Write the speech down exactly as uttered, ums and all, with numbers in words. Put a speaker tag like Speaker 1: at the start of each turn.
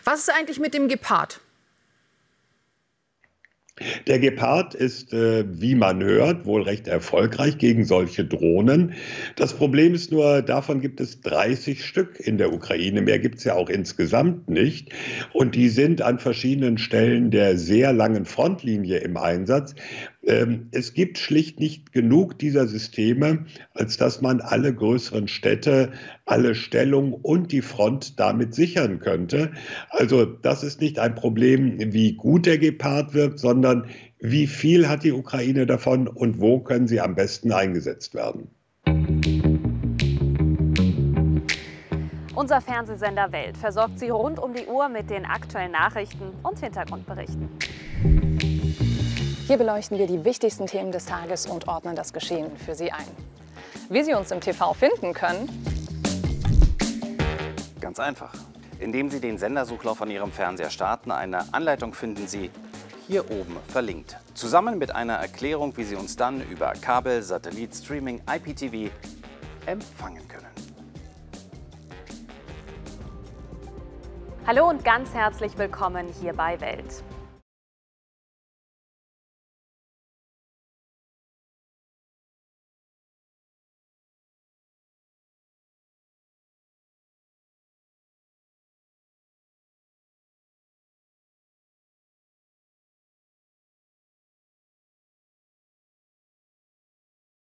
Speaker 1: Was ist eigentlich mit dem Gepard?
Speaker 2: Der Gepard ist, äh, wie man hört, wohl recht erfolgreich gegen solche Drohnen. Das Problem ist nur, davon gibt es dreißig Stück in der Ukraine. Mehr gibt es ja auch insgesamt nicht. Und die sind an verschiedenen Stellen der sehr langen Frontlinie im Einsatz. Ähm, es gibt schlicht nicht genug dieser Systeme, als dass man alle größeren Städte, alle Stellungen und die Front damit sichern könnte. Also das ist nicht ein Problem, wie gut der Gepard wirkt, sondern wie viel hat die Ukraine davon und wo können sie am besten eingesetzt werden.
Speaker 3: Unser Fernsehsender Welt versorgt Sie rund um die Uhr mit den aktuellen Nachrichten und Hintergrundberichten.
Speaker 4: Hier beleuchten wir die wichtigsten Themen des Tages und ordnen das Geschehen für Sie ein. Wie Sie uns im T V finden können?
Speaker 5: Ganz einfach. Indem Sie den Sendersuchlauf an Ihrem Fernseher starten, eine Anleitung finden Sie hier oben verlinkt. Zusammen mit einer Erklärung, wie Sie uns dann über Kabel, Satellit, Streaming, I P T V empfangen können.
Speaker 3: Hallo und ganz herzlich willkommen hier bei Welt.